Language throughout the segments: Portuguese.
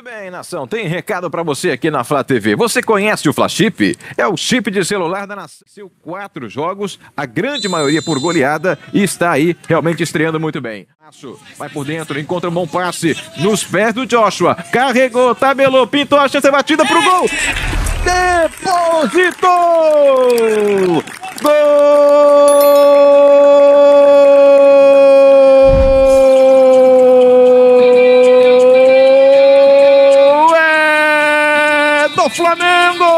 Bem, nação, tem recado pra você aqui na Flá TV. Você conhece o Flá Chip? É o chip de celular da nação. Seu 4 jogos, a grande maioria por goleada, e está aí realmente estreando muito bem. Vai por dentro, encontra um bom passe nos pés do Joshua. Carregou, tabelou, pintou a chance, batida pro gol. Depositou! Gol! É do Flamengo!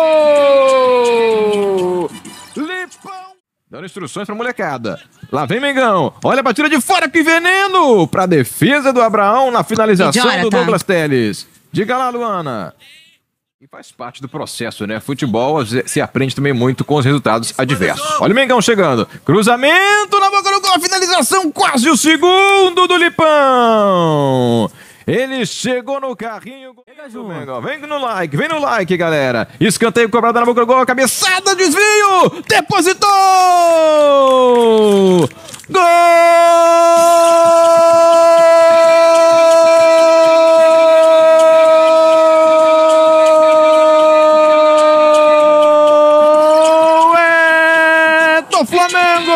Lipão! Dando instruções pra molecada. Lá vem Mengão. Olha a batida de fora, que veneno! Pra defesa do Abraão na finalização do Douglas Telles. Diga lá, Luana. E faz parte do processo, né? Futebol se aprende também muito com os resultados adversos. Olha o Mengão chegando. Cruzamento na boca do gol. Finalização quase o segundo do Lipão. Ele chegou no carrinho. Vem no like, galera. Escanteio cobrado na boca do gol. Cabeçada, desvio. Depositou. Gol! Flamengo!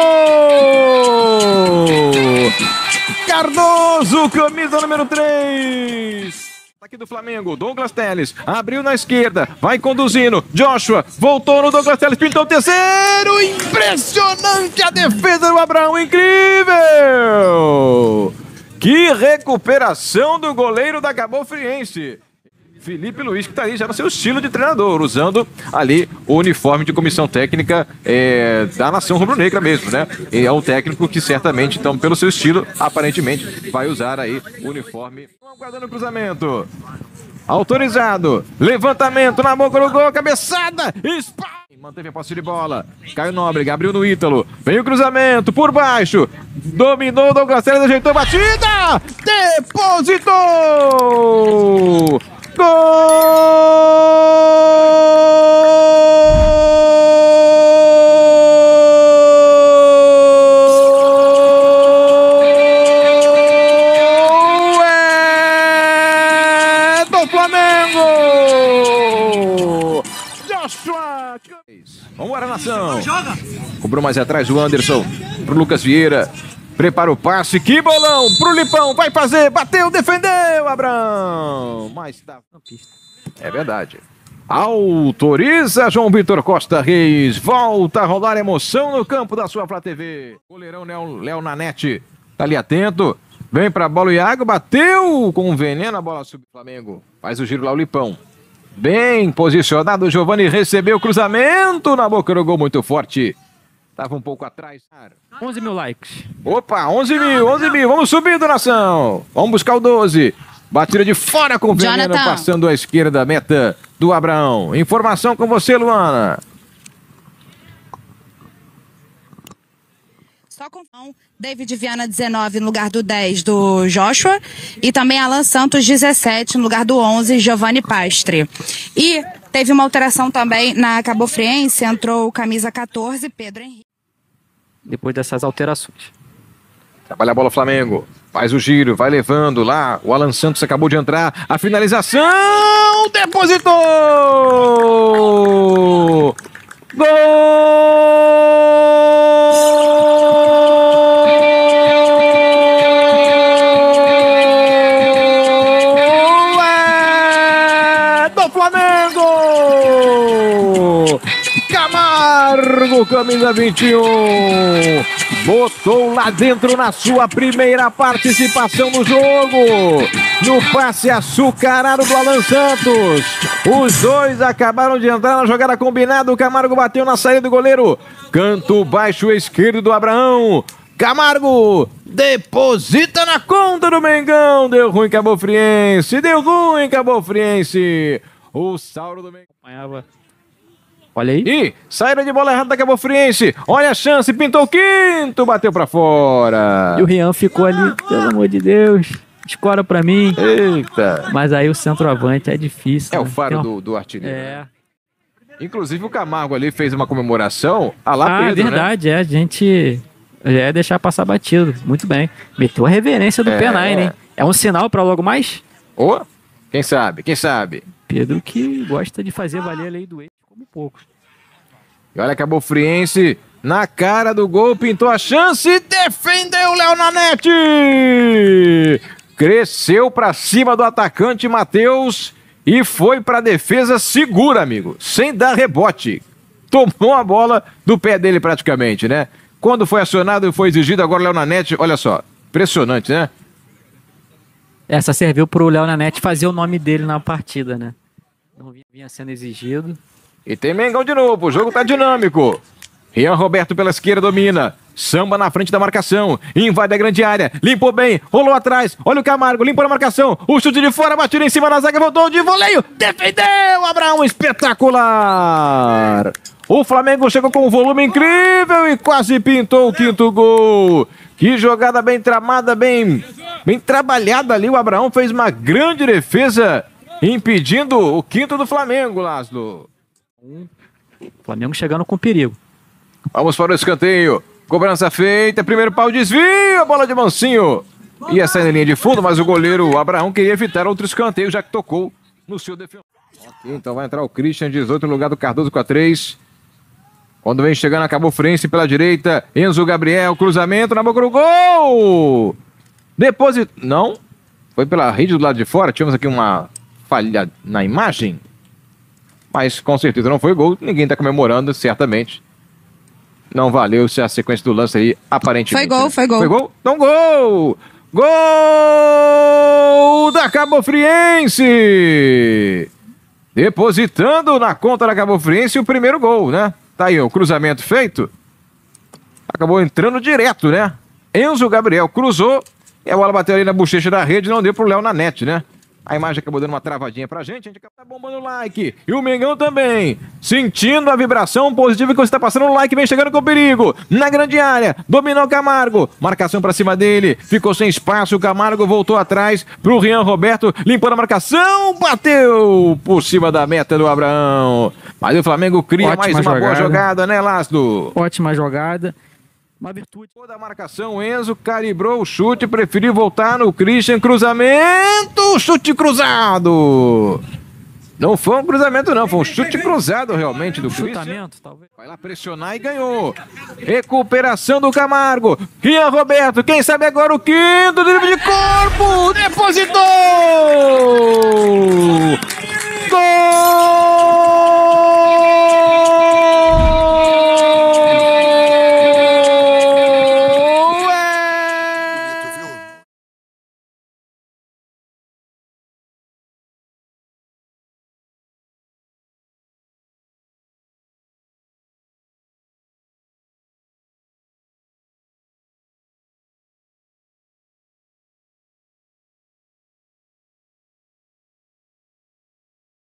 Cardoso, camisa número 3. Aqui do Flamengo, Douglas Telles, abriu na esquerda, vai conduzindo, Joshua, voltou no Douglas Telles, pintou o terceiro, impressionante a defesa do Abraão, incrível! Que recuperação do goleiro da Cabo Friense. Felipe Luiz, que está aí já no seu estilo de treinador, usando ali o uniforme de comissão técnica da nação rubro-negra mesmo, né? E é um técnico que certamente, então, pelo seu estilo, aparentemente, vai usar aí o uniforme. Aguardando o cruzamento. Autorizado. Levantamento na boca do gol, cabeçada. Manteve a posse de bola. Caio Nóbrega, abriu no Ítalo. Vem o cruzamento por baixo. Dominou o Douglas Telles, ajeitou a batida. Depositou! Gol! É do Flamengo! Joshua! Vamos embora, nação! Cobrou mais atrás o Anderson pro Lucas Vieira. Prepara o passe, que bolão pro Lipão, vai fazer, bateu, defendeu, Abraão. Mas tá... É verdade. Autoriza João Vitor Costa Reis, volta a rolar emoção no campo da sua Flá TV. Goleirão Léo Nanete, tá ali atento, vem pra bola o Iago, bateu com veneno, a bola subiu o Flamengo. Faz o giro lá o Lipão. Bem posicionado, o Giovani recebeu o cruzamento na boca do gol muito forte. Tava um pouco atrás. 11 mil likes. Opa, 11 mil. Vamos subindo, nação. Vamos buscar o 12. Batida de fora com o veneno, passando à esquerda, meta do Abraão. Informação com você, Luana. Só com David Viana 19 no lugar do 10 do Joshua e também Alan Santos 17 no lugar do 11, Giovani Pastre. E teve uma alteração também na Cabo Friense, entrou o camisa 14, Pedro Henrique. Depois dessas alterações. Trabalha a bola Flamengo, faz o giro, vai levando lá, o Alan Santos acabou de entrar, a finalização, depositou! Gol! É do Flamengo! Camargo, camisa 21, botou lá dentro na sua primeira participação no jogo, no passe açucarado do Alan Santos. Os dois acabaram de entrar na jogada combinada, o Camargo bateu na saída do goleiro, canto baixo esquerdo do Abraão. Camargo deposita na conta do Mengão, deu ruim Cabo Friense, o Sauro do Mengão. Olha aí. E saída de bola errada da Cabo Friense. Olha a chance, pintou o quinto, bateu pra fora. E o Rian ficou ali, pelo amor de Deus. Escora pra mim. Eita. Mas aí o centroavante é difícil. É, né? O faro do artilheiro. É. Inclusive o Camargo ali fez uma comemoração. Pedro, verdade, né? A gente deixar passar batido. Muito bem. Meteu a reverência do P9, hein? É um sinal pra logo mais? Quem sabe, quem sabe? Pedro que gosta de fazer valer a lei do ex como pouco. E olha, Cabo Friense na cara do gol, pintou a chance, defendeu o Léo Nanete! Cresceu pra cima do atacante Matheus e foi pra defesa segura, amigo, sem dar rebote. Tomou a bola do pé dele praticamente, né? Quando foi acionado e foi exigido, agora o Léo Nanete, olha só, impressionante, né? Essa serviu pro Léo Nanete fazer o nome dele na partida, né? Não vinha sendo exigido. E tem Mengão de novo, o jogo tá dinâmico. Rian Roberto pela esquerda domina. Samba na frente da marcação. Invade a grande área. Limpou bem. Rolou atrás. Olha o Camargo. Limpou na marcação. O chute de fora. Batida em cima na zaga. Voltou de voleio. Defendeu. Abraão. Espetacular. O Flamengo chegou com um volume incrível e quase pintou o quinto gol. Que jogada bem tramada, bem trabalhada ali. O Abraão fez uma grande defesa, impedindo o quinto do Flamengo, Laszlo. Flamengo chegando com perigo. Vamos para o escanteio. Cobrança feita. Primeiro pau, desvio. A bola de Mancinho. Ia sair na linha de fundo, mas o goleiro Abraão queria evitar outro escanteio, já que tocou no seu defensor. Ok, então vai entrar o Christian, 18 no lugar do Cardoso com a 3. Quando vem chegando a Cabo Friense pela direita. Enzo Gabriel, cruzamento na boca do gol. Depois, não. Foi pela rede do lado de fora. Tivemos aqui uma falha na imagem. Mas com certeza não foi gol. Ninguém está comemorando, certamente. Não valeu se a sequência do lance aí, aparentemente. Foi gol, foi gol. Foi gol? Então gol! Gol da Cabo Friense! Depositando na conta da Cabo Friense o primeiro gol, né? Tá aí o cruzamento feito. Acabou entrando direto, né? Enzo Gabriel cruzou e a bola bateu ali na bochecha da rede, não deu pro Léo Nanete, né? A imagem acabou dando uma travadinha pra gente. A gente acaba bombando o like. E o Mengão também. Sentindo a vibração positiva que você está passando. O like vem chegando com perigo. Na grande área. Dominou o Camargo. Marcação pra cima dele. Ficou sem espaço. O Camargo voltou atrás pro Rian Roberto. Limpou a marcação. Bateu por cima da meta do Abraão. Mas o Flamengo cria Ótima mais uma boa jogada, né, Laszlo? Ótima jogada. Uma virtude. Toda a marcação, Enzo calibrou o chute, preferiu voltar no Christian, cruzamento, chute cruzado. Não foi um cruzamento não, foi um chute cruzado realmente do Christian. Talvez. Vai lá pressionar e ganhou. Recuperação do Camargo. Rian Roberto, quem sabe agora o quinto drible de corpo, depositou!